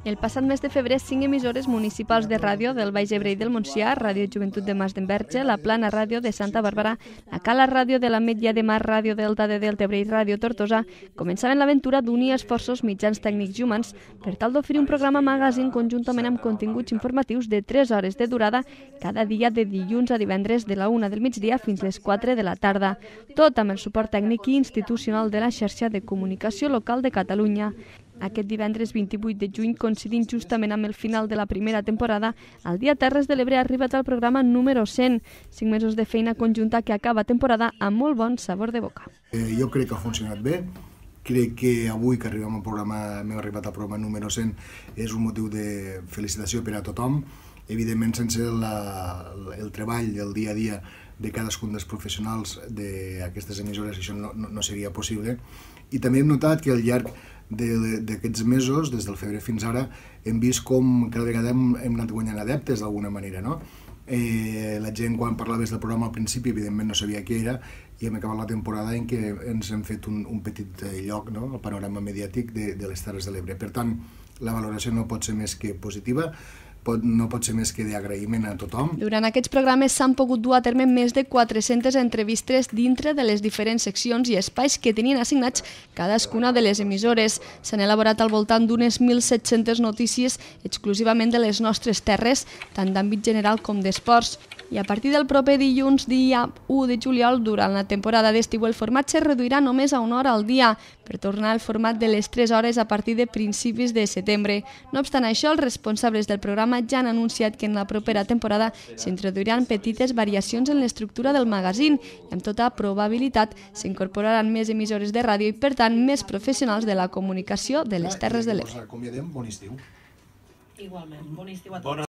El passat mes de febrer, 5 emissores municipals de ràdio del Baix Ebre i del Montsià, Ràdio Joventut de Mas d'Enverge, la Plana Ràdio de Santa Bàrbara, la Cala Ràdio de l'Ametlla de Mar, Ràdio Delta de Deltebre i Ràdio Tortosa, començaven l'aventura d'unir esforços mitjans tècnics i humans per tal d'oferir un programa magazín conjuntament amb continguts informatius de 3 hores de durada cada dia de dilluns a divendres de la 1 del migdia fins les 4 de la tarda, tot amb el suport tècnic i institucional de la xarxa de comunicació local de Catalunya. Aquest divendres 28 de juny, coincidint justament amb el final de la primera temporada, el Dia Terres de l'Ebre ha arribat al programa número 100, 5 mesos de feina conjunta que acaba temporada amb molt bon sabor de boca. Jo crec que ha funcionat bé, crec que avui que arribem al programa, hem arribat al programa número 100, és un motiu de felicitació per a tothom. Evidentment, sense el treball del dia a dia de cadascun dels professionals d'aquestes emissores això no seria possible. I també hem notat que al llarg d'aquests mesos, des del febrer fins ara, hem vist com cada vegada hem anat guanyant adeptes d'alguna manera, no? La gent, quan parlaves del programa al principi, evidentment no sabia què era, i hem acabat la temporada en què ens hem fet un petit lloc al panorama mediàtic de les Terres de l'Ebre. Per tant, la valoració no pot ser més que positiva, no pot ser més que d'agraïment a tothom. Durant aquests programes s'han pogut dur a terme més de 400 entrevistes dintre de les diferents seccions i espais que tenien assignats cadascuna de les emissores. S'han elaborat al voltant d'unes 1.700 notícies exclusivament de les nostres terres, tant d'àmbit general com d'esports. I a partir del proper dilluns, dia 1 de juliol, durant la temporada d'estiu, el format es reduirà només a 1 hora al dia, per tornar al format de les 3 hores a partir de principis de setembre. No obstant això, els responsables del programa ja han anunciat que en la propera temporada s'introduiran petites variacions en l'estructura del magazín i amb tota probabilitat s'incorporaran més emissores de ràdio i, per tant, més professionals de la comunicació de les Terres de l'Ebre. Us acomiadem, bon estiu. Igualment, bon estiu a tots.